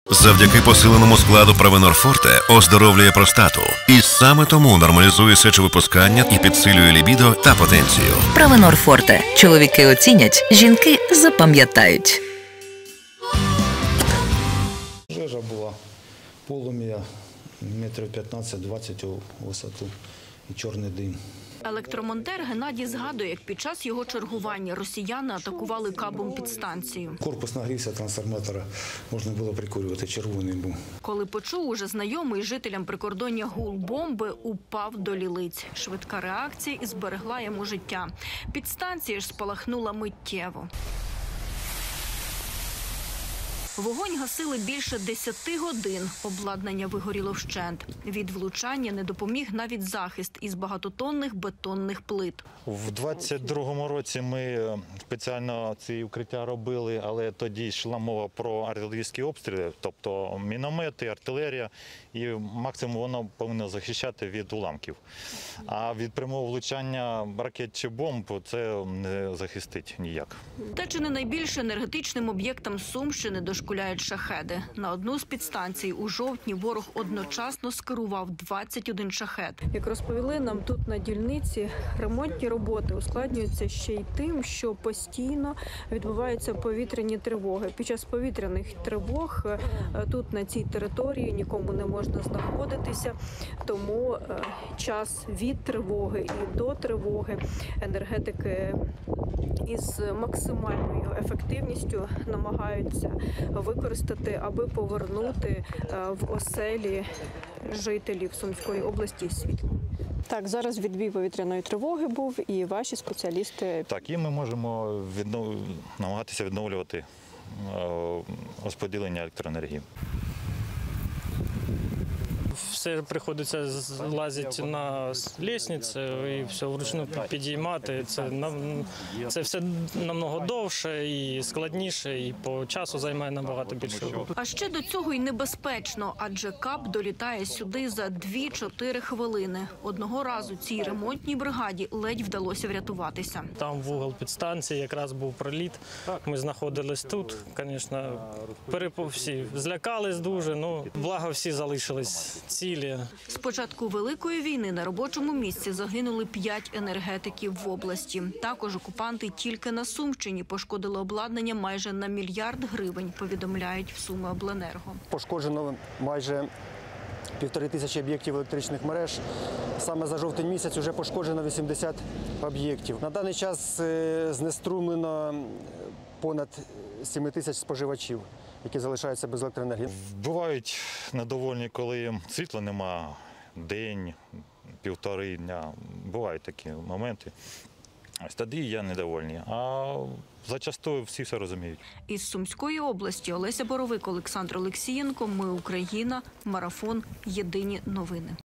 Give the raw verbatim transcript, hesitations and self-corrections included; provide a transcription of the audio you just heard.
Завдяки посиленому складу Провенор Форте оздоровлює простату. І саме тому нормалізує сечовипускання і підсилює лібідо та потенцію. Провенор Форте. Чоловіки оцінять, жінки запам'ятають. Пожежа була, полум'я метрів п'ятнадцять-двадцять у висоту і чорний дим. Електромонтер Геннадій згадує, як під час його чергування росіяни атакували кабом підстанцію. Корпус нагрівся трансформатора, можна було прикурювати, червоний був. Коли почув уже знайомий жителям прикордоння гул бомби, упав до лілиць. Швидка реакція і зберегла йому життя. Підстанція ж спалахнула миттєво. Вогонь гасили більше десяти годин. Обладнання вигоріло вщент. Від влучання не допоміг навіть захист із багатотонних бетонних плит. В двадцять другому році ми спеціально ці укриття робили, але тоді йшла мова про артилерійські обстріли, тобто міномети, артилерія, і максимум воно повинно захищати від уламків. А від прямого влучання ракет чи бомб це не захистить ніяк. Та чи не найбільше енергетичним об'єктам Сумщини дошкуляють шахеди? На одну з підстанцій у жовтні ворог одночасно скерував двадцять один шахед. Як розповіли нам тут на дільниці, ремонтні роботи ускладнюються ще й тим, що постійно відбуваються повітряні тривоги. Під час повітряних тривог тут на цій території нікому не можна знаходитися, тому час від тривоги і до тривоги енергетики із максимальною ефективністю намагаються використати, аби повернути в оселі жителів Сумської області світло. Так, зараз відбій повітряної тривоги був, і ваші спеціалісти... Так, і ми можемо віднов... намагатися відновлювати розподілення електроенергії. Все приходиться злазити на лестницю і все вручну підіймати. Це, це все намного довше і складніше, і по часу займає набагато більше. А ще до цього й небезпечно, адже кап долітає сюди за дві-чотири хвилини. Одного разу цій ремонтній бригаді ледь вдалося врятуватися. Там в угол підстанції якраз був проліт. Ми знаходились тут, звісно, всі злякались дуже, ну, благо всі залишились цілі. З початку Великої війни на робочому місці загинули п'ять енергетиків в області. Також окупанти тільки на Сумщині пошкодили обладнання майже на мільярд гривень, повідомляють в Сумиобленерго. Пошкоджено майже півтори тисячі об'єктів електричних мереж. Саме за жовтень місяць вже пошкоджено вісімдесят об'єктів. На даний час знеструмлено понад сім тисяч споживачів, які залишаються без електроенергії. Бувають недовольні, коли світла нема день, півтори дня. Бувають такі моменти. Ось тоді я недовольний. А зачастую всі все розуміють. Із Сумської області Олеся Боровик, Олександр Олексієнко. Ми Україна. Марафон. Єдині новини.